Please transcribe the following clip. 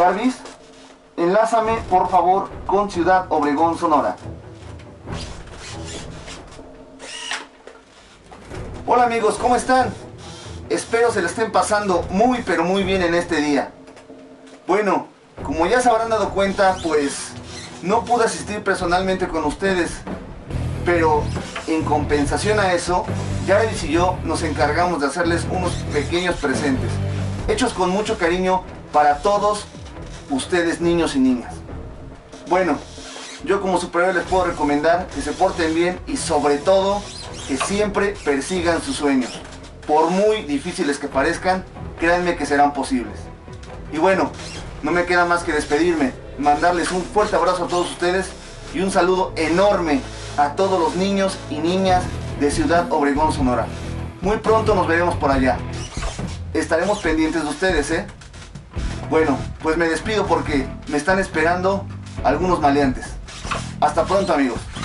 Jarvis, enlázame por favor con Ciudad Obregón, Sonora. Hola amigos, ¿cómo están? Espero se la estén pasando muy pero muy bien en este día. Bueno, como ya se habrán dado cuenta, pues no pude asistir personalmente con ustedes, pero en compensación a eso, Jarvis y yo nos encargamos de hacerles unos pequeños presentes, hechos con mucho cariño para todos ustedes, niños y niñas. Bueno, yo como superhéroe les puedo recomendar que se porten bien y sobre todo que siempre persigan sus sueños. Por muy difíciles que parezcan, créanme que serán posibles. Y bueno, no me queda más que despedirme, mandarles un fuerte abrazo a todos ustedes y un saludo enorme a todos los niños y niñas de Ciudad Obregón, Sonora. Muy pronto nos veremos por allá. Estaremos pendientes de ustedes, ¿eh? Bueno, pues me despido porque me están esperando algunos maleantes. Hasta pronto, amigos.